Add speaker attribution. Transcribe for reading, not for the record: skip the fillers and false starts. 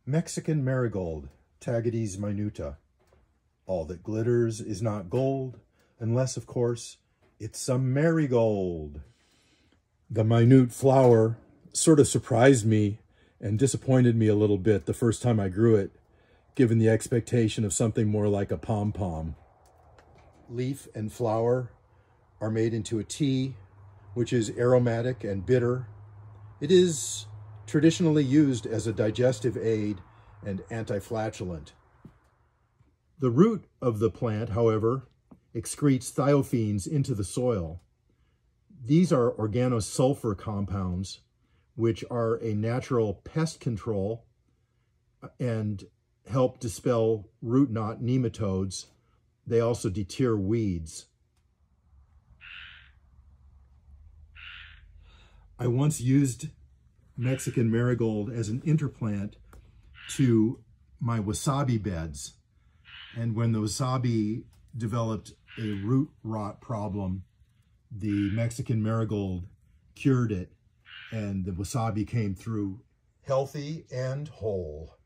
Speaker 1: Mexican Marigold, Tagates minuta. All that glitters is not gold, unless, of course, it's some marigold. The minute flower sort of surprised me and disappointed me a little bit the first time I grew it, given the expectation of something more like a pom-pom. Leaf and flower are made into a tea, which is aromatic and bitter. It is traditionally used as a digestive aid and antiflatulent. The root of the plant, however, excretes thiophenes into the soil. These are organosulphur compounds, which are a natural pest control and help dispel root knot nematodes. They also deter weeds. I once used Mexican Marigold as an interplant to my wasabi beds. And when the wasabi developed a root rot problem, the Mexican Marigold cured it, and the wasabi came through healthy and whole.